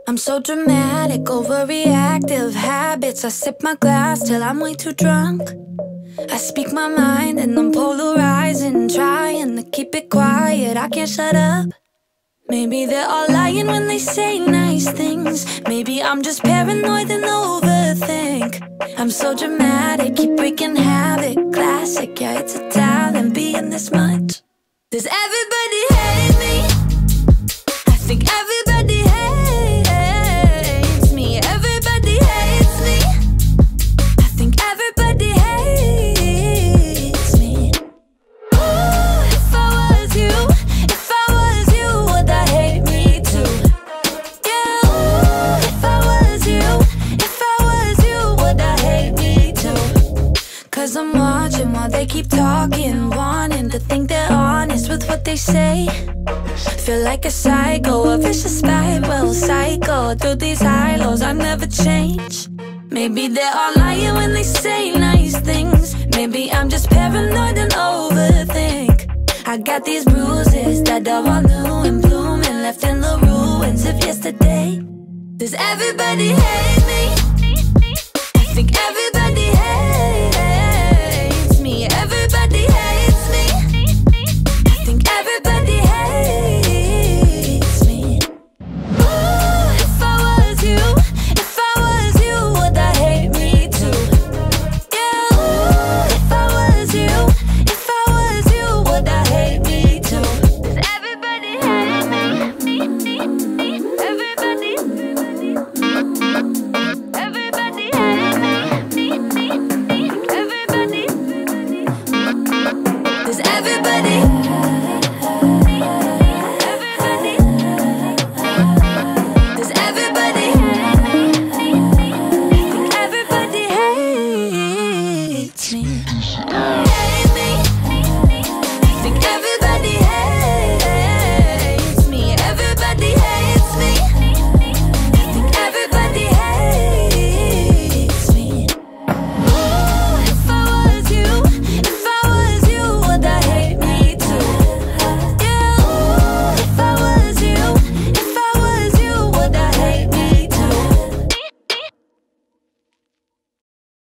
I'm so dramatic, overreactive habits. I sip my glass till I'm way too drunk. I speak my mind and I'm polarizing, trying to keep it quiet, I can't shut up. Maybe they're all lying when they say nice things. Maybe I'm just paranoid and overthink. I'm so dramatic, keep wreaking havoc. Classic, yeah, it's a talent being this much. Does everybody hate me? I think everybody hates me. Everybody hates me. I think everybody hates me. Ooh, if I was you, would I hate me too? Yeah, ooh, if I was you, would I hate me too? Cause I'm watching while they keep talking, wanting to think they're honest with what they say. Feel like a psycho, a vicious spiral, cycle through these high lows, I never change. Maybe they're all lying when they say nice things. Maybe I'm just paranoid and overthink. I got these bruises that are all new and blooming, left in the ruins of yesterday. Does everybody hate me? I think everybody hates me. Everybody hates me. I think everybody hates me. Ooh, if I was you, would I hate me too? Yeah, ooh, if I was you, would I hate me too? Does everybody hate me? Everybody hate me. Everybody. Does everybody? Does everybody? I think everybody hates me.